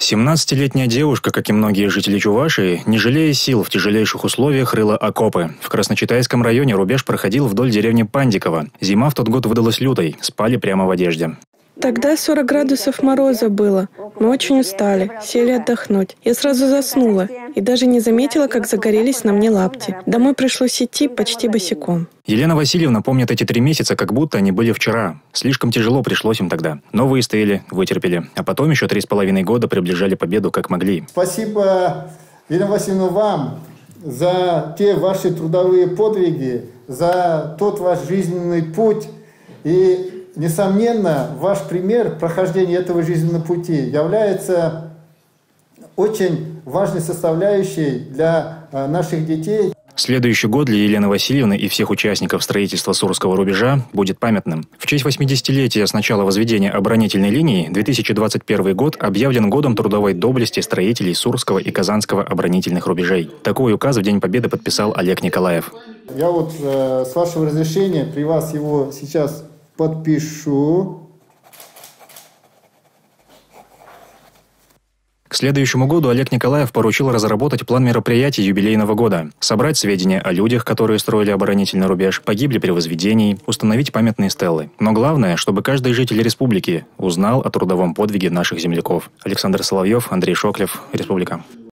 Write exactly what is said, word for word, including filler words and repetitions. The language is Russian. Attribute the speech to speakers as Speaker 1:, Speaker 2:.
Speaker 1: семнадцатилетняя девушка, как и многие жители Чувашии, не жалея сил, в тяжелейших условиях рыла окопы. В Красночитайском районе рубеж проходил вдоль деревни Пандиково. Зима в тот год выдалась лютой, спали прямо в одежде.
Speaker 2: Тогда сорок градусов мороза было. Мы очень устали, сели отдохнуть. Я сразу заснула и даже не заметила, как загорелись на мне лапти. Домой пришлось идти почти босиком.
Speaker 1: Елена Васильевна помнит эти три месяца, как будто они были вчера. Слишком тяжело пришлось им тогда. Но выстояли, вытерпели. А потом еще три с половиной года приближали победу, как могли.
Speaker 3: Спасибо, Елена Васильевна, вам за те ваши трудовые подвиги, за тот ваш жизненный путь. И несомненно, ваш пример прохождения этого жизненного пути является очень важной составляющей для наших детей.
Speaker 1: Следующий год для Елены Васильевны и всех участников строительства Сурского рубежа будет памятным. В честь восьмидесятилетия с начала возведения оборонительной линии две тысячи двадцать первый год объявлен годом трудовой доблести строителей Сурского и Казанского оборонительных рубежей. Такой указ в День Победы подписал Олег Николаев.
Speaker 3: Я вот э, с вашего разрешения при вас его сейчас подпишу.
Speaker 1: К следующему году Олег Николаев поручил разработать план мероприятий юбилейного года, собрать сведения о людях, которые строили оборонительный рубеж, погибли при возведении, установить памятные стелы. Но главное, чтобы каждый житель республики узнал о трудовом подвиге наших земляков. Александр Соловьев, Андрей Шоклев, Республика.